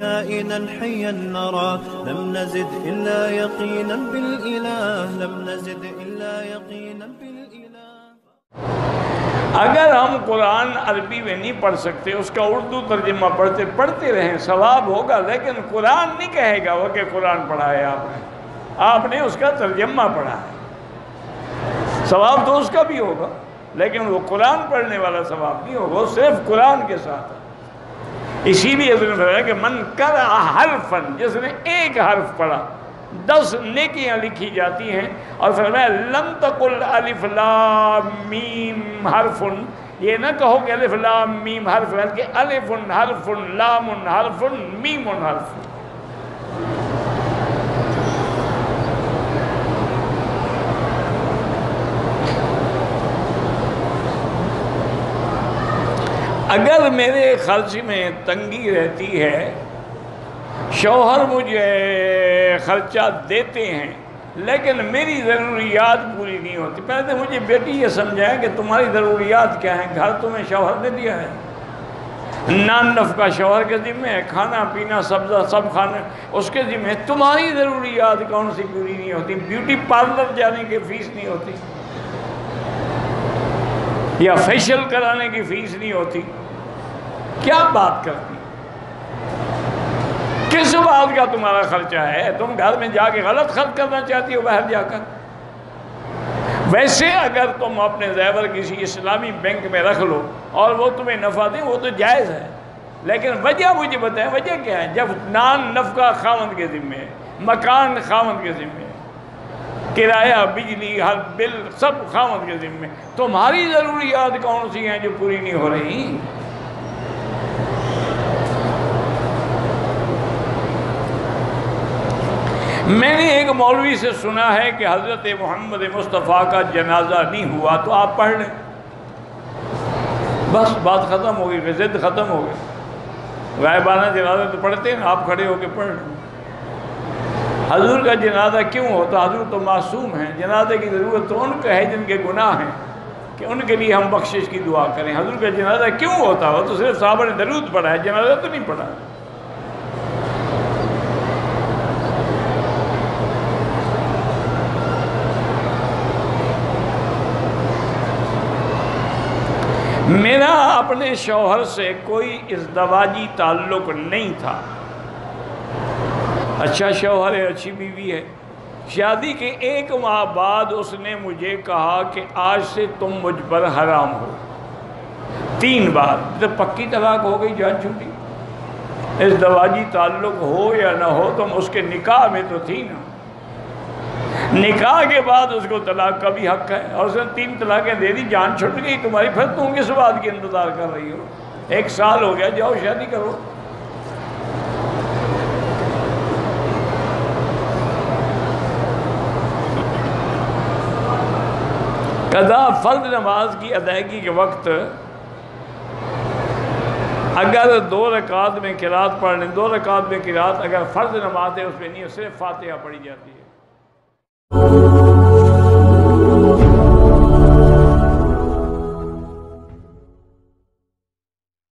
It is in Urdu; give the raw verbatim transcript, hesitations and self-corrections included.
كائنا حيا نرى لم نزد إلا يقينا بالإله لم نزد إلا يقينا بالإله. اگر ہم قرآن عربی میں نہیں پڑھ سکتے، اس کا اردو ترجمہ پڑھتے پڑھتے رہیں، ثواب ہوگا، لیکن قرآن نہیں کہے گا وہ کہ قرآن پڑھا ہے آپ نے آپ نے اس کا ترجمہ پڑھا ہے. ثواب تو اس کا بھی ہوگا، لیکن وہ قرآن پڑھنے والا ثواب نہیں ہوگا، وہ صرف قرآن کے ساتھ ہے. اسی لیے حضرت نے فرمایا کہ من قرأ حرفاً، جس نے ایک حرف پڑھا دس نیکیاں لکھی جاتی ہیں. اور فرمایا لم تقل الف لام میم حرف، یہ نہ کہو کہ الف لام میم حرف، بلکہ الف حرف لام حرف میم حرف. اگر میرے خرچ میں تنگی رہتی ہے، شوہر مجھے خرچہ دیتے ہیں لیکن میری ضروریات پوری نہیں ہوتی، پہلے تو مجھے بیٹی یہ سمجھائیں کہ تمہاری ضروریات کیا ہیں. گھر تمہیں شوہر نے دیا ہے، نان نفقہ شوہر کے ذمہ ہے، کھانا پینا سبزہ سب کھانا اس کے ذمہ ہے. تمہاری ضروریات کون سی پوری نہیں ہوتی؟ بیوٹی پارلر جانے کی فیس نہیں ہوتی، یا فیشل کرانے کی فیس نہیں ہوتی. کیا بات کرتی؟ کس بات کا تمہارا خرچہ ہے؟ تم گھر میں جا کے غلط خرچ کرنا چاہتی ہو باہر جا کر. ویسے اگر تم اپنے زیور کسی اسلامی بینک میں رکھ لو اور وہ تمہیں نفع دیں، وہ تو جائز ہے، لیکن وجہ مجھے بتائیں وجہ کیا ہے؟ جب نان نفقہ خاوند کے ذمہ ہے، مکان خاوند کے ذمہ ہے، کرایہ بجلی ہر بل سب خاوند کے ذمہ ہے، تمہاری ضروریات کون سی ہیں جو پوری نہیں ہو رہی؟ میں نے ایک مولوی سے سنا ہے کہ حضرت محمد مصطفیٰ کا جنازہ نہیں ہوا تو آپ پڑھ لیں، بس بات ختم ہو گئی، ضد ختم ہو گئی. غائبانہ جنازہ تو پڑھتے ہیں، آپ کھڑے ہو کے پڑھ لیں. حضور کا جنازہ کیوں ہوتا؟ حضور تو معصوم ہیں، جنازے کی ضرورت تو ان کا ہے جن کے گناہ ہیں کہ ان کے لیے ہم بخشش کی دعا کریں. حضور کا جنازہ کیوں ہوتا؟ وہ تو صرف صحابہ نے درود پڑھا ہے، جنازہ تو نہیں پڑھا. میرا اپنے شوہر سے کوئی ازدواجی تعلق نہیں تھا. اچھا شوہر ہے، اچھی بیوی ہے. شادی کے ایک ماہ بعد اس نے مجھے کہا کہ آج سے تم مجھ پر حرام ہو. تین بار تو پکی طلاق ہو گئی، جان چھوٹی. ازدواجی تعلق ہو یا نہ ہو، تم اس کے نکاح میں تو تھی نا. نکاح کے بعد اس کو طلاق کا بھی حق ہے، اور اس نے تین طلاقیں دے دی، جان چھٹ گئی تمہاری. پھر تم کس بات کی انتظار کر رہی ہو؟ ایک سال ہو گیا، جاؤ شادی کرو. قضا فرض نماز کی ادائیگی کے وقت اگر دو رکعت میں قرات پڑھ لیں، دو رکعت میں قرات اگر فرض نماز ہے اس میں نہیں، صرف فاتحہ پڑھی جاتی ہے.